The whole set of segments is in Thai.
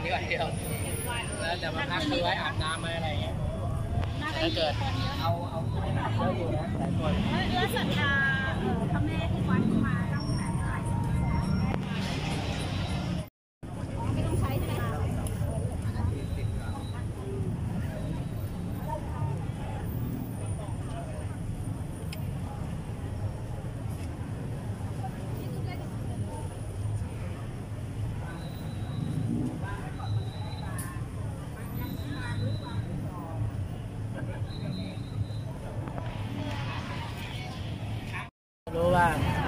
นี้วันเดียวแล้วจะมาพักคือไว้อาบน้ำไหมอะไรเงี้ยถ้าเกิดเอาเยอะอยู่นะหลายคนแล้วศรัทธาพระแม่ที่วัดมาตั้งแต่หลายสิบปีไม่ต้องใช้ใช่ไหมคะรู้ว่า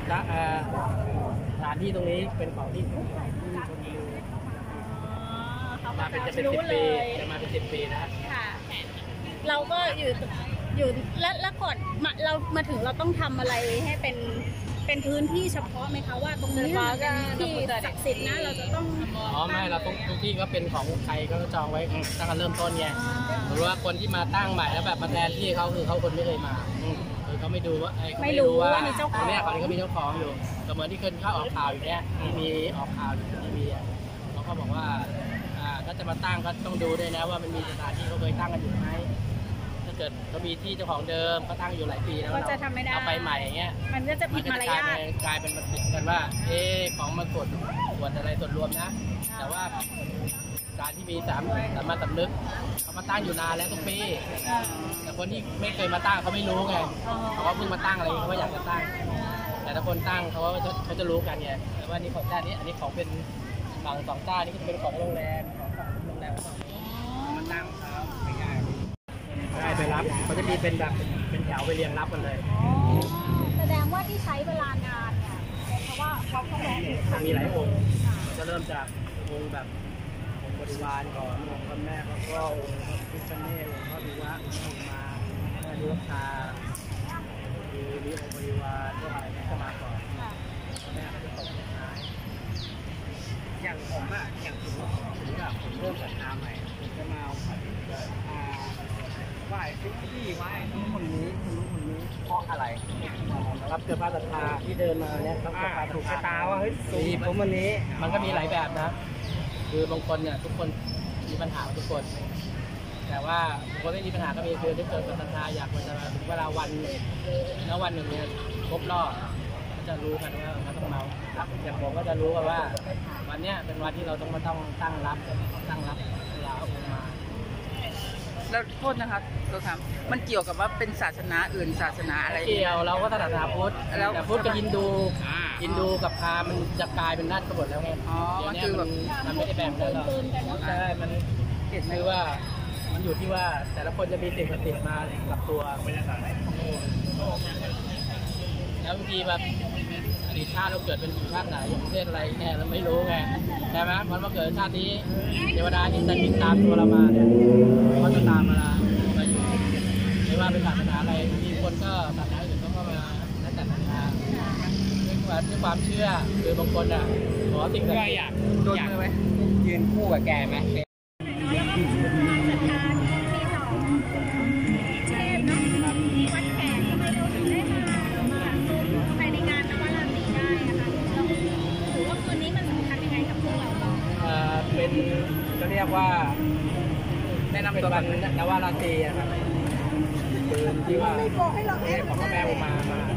สถานที่ตรงนี้เป็นของที่คนดูมาเป็นจะเป็น10 ปีจะมาเป็น10 ปีนะค่ะเราก็อยู่แล้วก่อนเรามาถึงเราต้องทำอะไรให้เป็นพื้นที่เฉพาะไหมคะว่าตรงนี้ที่ศักดิ์สิทธิ์นะเราจะต้องไม่เราต้องทุกที่ก็เป็นของใครก็จองไว้ตั้งแต่เริ่มต้นไงหรือว่าคนที่มาตั้งใหม่แล้วแบบมาแทนที่เขาคือเขาคนไม่เคยมาเขาไม่ดูว่าไม่รู้ว่ามีเจ้าของเนี่ยเขามีเจ้าของอยู่แต่เหมือนที่เคยเข้าออกข่าวอยู่เนี่ยมีออกข่าวอยู่ทีวีเขาก็บอกว่าถ้าจะมาตั้งก็ต้องดูด้วยนะว่ามันมีสถานที่เขาเคยตั้งกันอยู่ไหมถ้าเกิดเขามีที่เจ้าของเดิมเขาตั้งอยู่หลายปีแล้วเราไปใหม่อย่างเงี้ยมันก็จะผิดมารยาทกลายเป็นมาติดกันว่าของมันส่วนอะไรส่วนรวมนะแต่ว่าการที่มีสามัญสำนึกเขามาตั้งอยู่นานแล้วทุกปีแต่คนที่ไม่เคยมาตั้งเขาไม่รู้ไงเขาเพิ่งมาตั้งอะไรเขาอยากจะตั้งแต่ถ้าคนตั้งเขาจะรู้กันไงแต่ว่านี่ของเจ้านี้อันนี้ของเป็นฝั่ง2 เจ้านี่ก็เป็นของโรงแรมมาตั้งเขาไม่ง่ายไปรับเขาจะมีเป็นแบบเป็นแถวไปเรียงรับกันเลยแสดงว่าที่ใช้เวลานานเนี่ยเพราะว่าเขาต้องมีหลายองค์จะเริ่มจากองค์แบบบริวารก่อนองค์พระแม่แล้วก็องค์พระพุทธเนศองค์พระบิวะองค์มาแม่ลูกคามีองค์บริวารก็อะไรก็มาก่อนแม่ก็จะตกท้ายอย่างผมอย่างผมเริ่มจัดนาใหม่ผมจะมาไหว้ทุกที่ไหว้คนนี้เพราะอะไรรับเสื้อผ้าศรัทธาที่เดินมาเนี่ยถูกชะตาว่าเฮ้ยสีผมวันนี้มันก็มีหลายแบบนะคือบางคนเนี่ยทุกคนมีปัญหาทุกคนแต่ว่าคนที่มีปัญหาก็มีคือที่เกิดศรัทธาอยากจะถึงเวลาวันแล้ววันหนึ่งเนี่ยครบรอบก็จะรู้กันว่าเขาต้องเมาอย่างผมก็จะรู้ว่าวันเนี้ยเป็นวันที่เราต้องตั้งรับเวลาเอามาแล้วโทษนะครับตัวคำมันเกี่ยวกับว่าเป็นศาสนาอื่นศาสนาอะไรเกี่ยวเราก็ศาสนาพุทธแต่พุทธกับฮินดูกับพราหมณ์มันจะกลายเป็นนั่นกันหมดแล้วไงเดี๋ยวนี้มันไม่ได้แบ่งแล้วหรอกใช่มันคือว่ามันอยู่ที่ว่าแต่ละคนจะมีสิ่งศักดิ์สิทธิ์มากับตัวแล้วบางทีแบบอดีตชาติเราเกิดเป็นชาติไหนอย่างประเทศอะไรเนี่ยเราไม่รู้ไงใช่ไหมมันมาเกิดชาตินี้เทวดาที่จะติดตามตัวเรามาเนี่ยเขาจะตามมาอยู่ไม่ว่าเป็นศาสนาอะไรมีคนก็ศาสนาอื่นก็มาแล้วแต่ศาสนาด้วยความเชื่อหรือบางคนอ่ะขอสิ่งใดอยากโดนมือไหมยืนคู่กับแกไหมเป็นก็เรียกว่าแนะนำเป็นวันนวราตรีครับปืนที่ว่าของแม่มา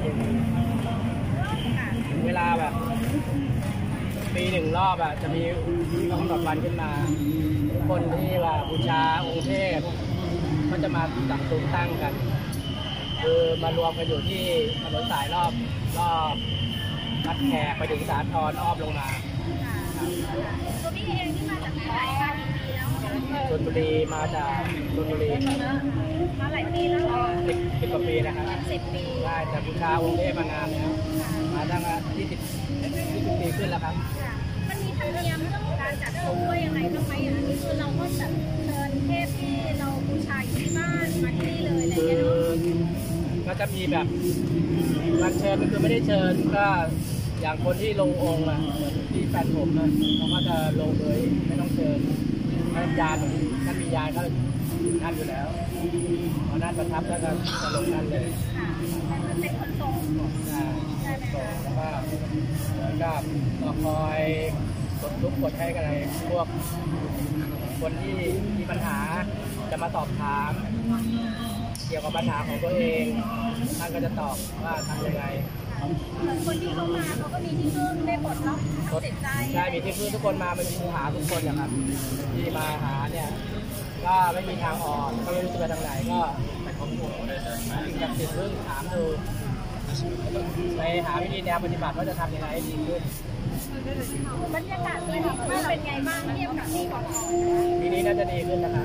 เวลาแบบปี1 รอบจะมีกำหนดวันขึ้นมาคนที่ว่าบูชาองค์เทพก็จะมาจับตุ้มตั้งกันคือมารวมกันอยู่ที่ถนนสายรอบวัดแขกไปถึงสาทรอ้อมลงมาตัวพี่เองที่มาจากไหนคะชลบุรีมาจากชลบุรีมาหลายปีแล้ว 10 กว่าปีนะครับ 10 ปีได้แต่บูชาองค์เทพมานานแล้วมาตั้ง20 ปีขึ้นแล้วครับมันมีธรรมเนียมเรื่องของการจัดทรงว่ายังไงบ้างไหมอันนี้คือเราก็จัดเชิญเทพที่เราบูชาอยู่ที่บ้านมาที่นี่เลยอะไรอย่างเงี้ยก็จะมีแบบการเชิญก็คือไม่ได้เชิญก็อย่างคนที่ลงองค์ที่แฟนผมเขาก็จะลงโดยไม่ต้องเชิญท่านยานท่านมียานก็ท่านอยู่แล้วพอท่านประทับแล้วก็จะลงท่านเลยเป็นคนทรงใช่แล้วก็คอยกดลุกกดให้กันอะไรพวกคนที่มีปัญหาจะมาสอบถามเกี่ยวกับปัญหาของตัวเองท่านก็จะตอบว่าทำยังไงคนที่เขามาเขาก็มีที่พึ่งได้ปลดล็อกทางจิตใจใช่มีที่พึ่งทุกคนมาเป็นผู้หาทุกคนนะครับที่มาหาเนี่ยก็ไม่มีทางออกก็ไม่รู้จะไปทางไหนก็ไปข้อมูลสิ่งศักดิ์สิทธิ์พึ่งถามดูไปหาวิธีแนวปฏิบัติว่าจะทำยังไงให้ดีขึ้นบรรยากาศปีนี้เป็นไงบ้างเทียบกับปีก่อนปีนี้น่าจะดีขึ้นนะครับ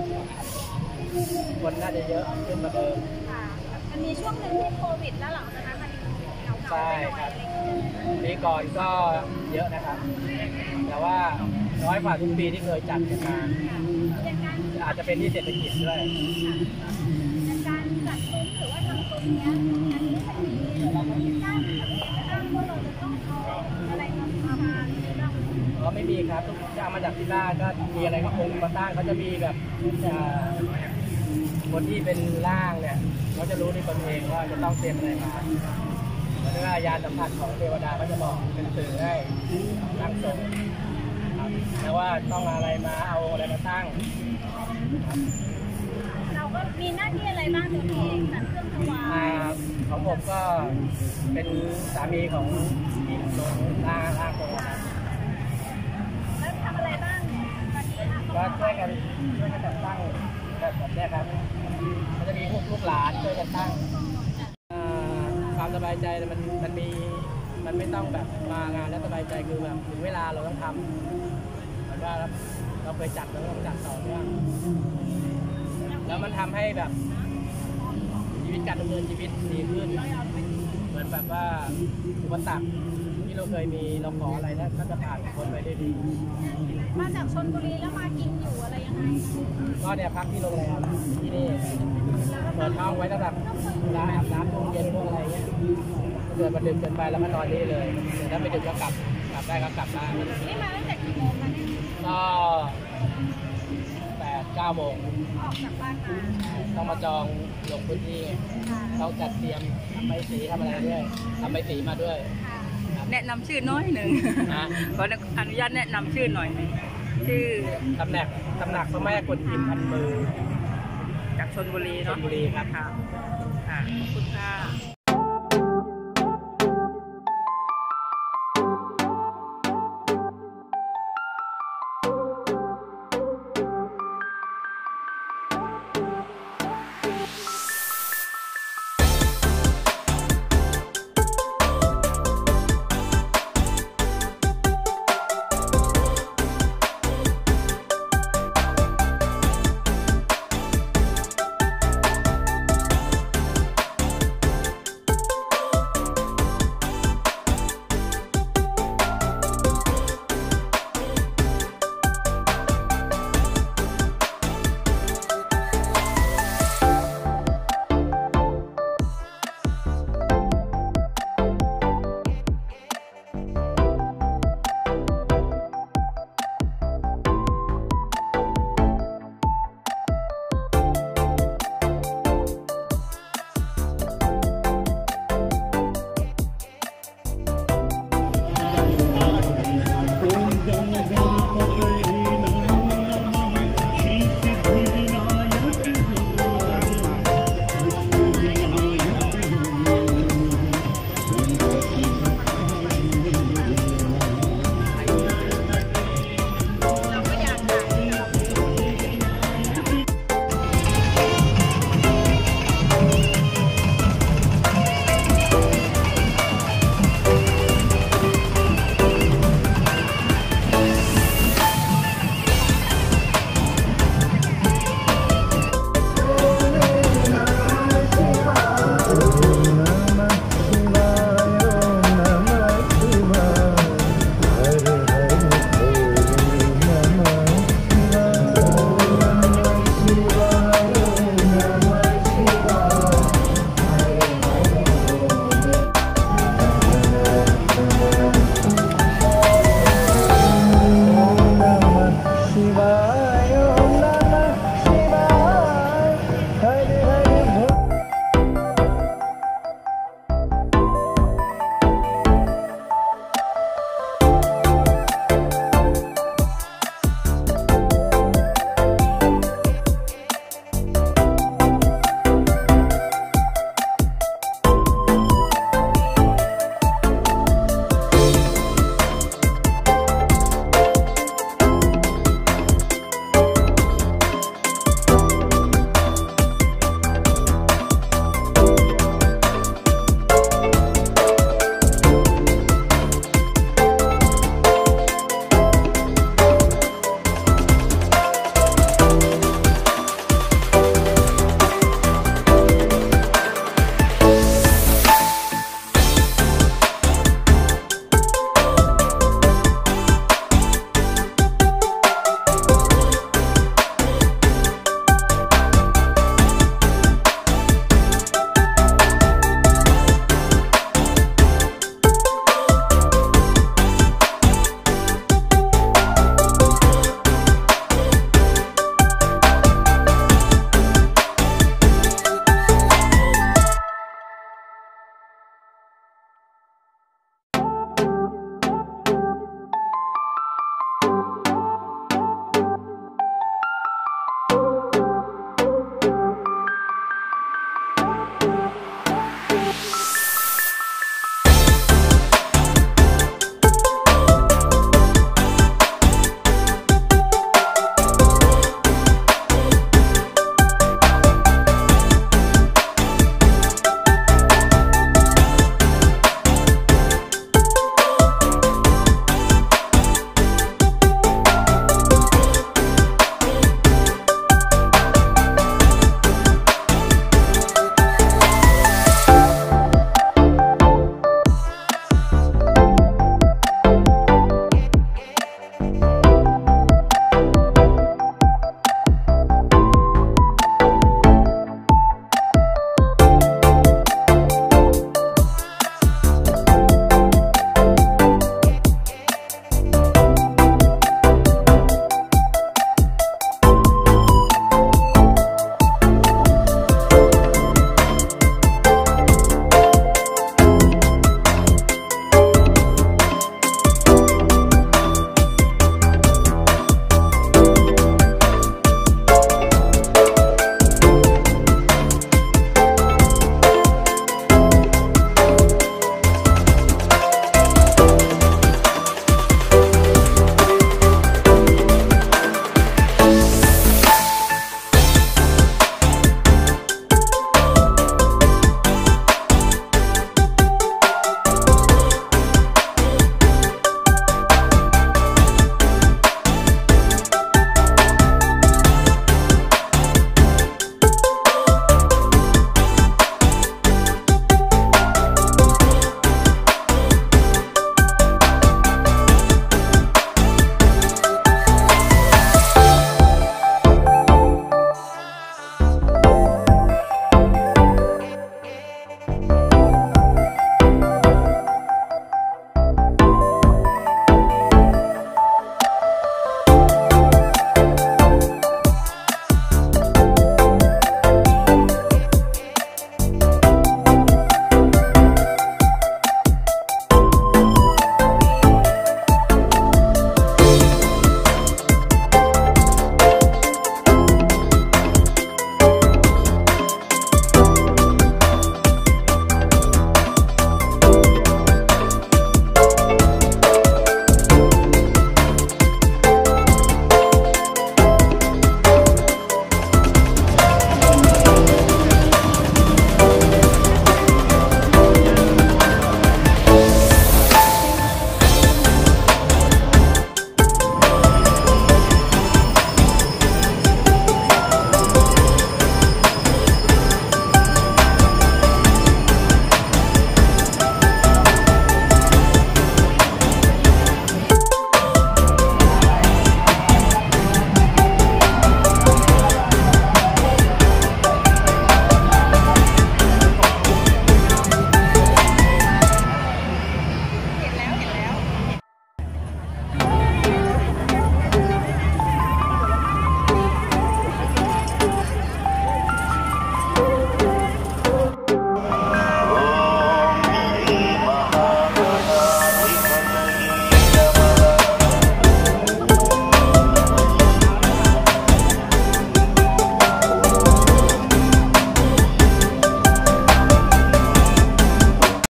คนน่าจะเยอะขึ้นกว่าเดิมค่ะมันมีช่วงหนึ่งที่โควิดแล้วหลังจากนั้นมันเหงาๆใช่ไปหน่อยครับอะไรอย่างเงี้ยปีก่อนก็เยอะนะครับ แต่ว่าน้อยกว่าทุกปีที่เคยจัดกันมาอย่างการอาจจะเป็นที่เศรษฐกิจด้วยอย่างการจัดซุ้มหรือว่าทำซุ้มเนี้ยอันนี้มันมีการทำกิจกรรมว่าเราจะต้องเอาอะไรมาทานบ้างก็ไม่มีครับจะเอามาจากที่บ้านก็มีอะไรก็คงมาสร้างเขาจะมีแบบคนที่เป็นร่างเนี่ยเขาจะรู้ในตนเองว่าจะต้องเตรียมอะไรมาแล้วก็ยานสัมผัสของเทวดาก็จะบอกเป็นสื่อให้ตั้งทรงครับแล้วว่าต้องอะไรมาเอาอะไรมาตั้งเราก็มีหน้าที่อะไรบ้างตัวเองจัดเครื่องถวายของผมก็เป็นสามีของทีมตรงร่างตรงนะครับแล้วทำอะไรบ้างวันนี้คะก็ช่วยกันจัดตั้งแบบนี้ครับมันจะมีพวกลูกหลานช่วยกันตั้งความสบายใจมันไม่ต้องแบบมางานแล้วสบายใจคือแบบถึงเวลาเราต้องทำเหมือนว่าเราเคยจัดเราต้องจัดต่อเนื่องแล้วมันทำให้แบบชีวิตการดำเนินชีวิตดีขึ้นเหมือนแบบว่าอุปสรรคที่เราเคยมีเราขออะไรแล้วก็จะผ่านพ้นไปได้ดีมาจากชลบุรีแล้วมากินอยู่อะไรยังไงก็เนี่ยพักที่โรงแรมที่นี่เปิดห้องไว้สำหรับเวลาอาบน้ำช่วงเย็นพวกอะไรเงี้ยถ้าเกิดมันดึกเกินไปแล้วก็นอนนี่เลยถ้าไม่ดึกก็กลับได้ก็กลับบ้านนี่มาตั้งแต่กี่โมงคะเนี่ยก็8-9 โมงออกจากบ้านมาต้องมาจองลงพื้นที่ต้องจัดเตรียมทำใบสีทำอะไรด้วยทำใบสีมาด้วยค่ะแนะนำชื่อน้อยหนึ่งนะขออนุญาตแนะนำชื่อหน่อยหนึ่งชื่อตำหนักพระแม่กวนอิมพันมือจากชลบุรีชเนาะลบุรีครับค่ะขอบคุณค่ะ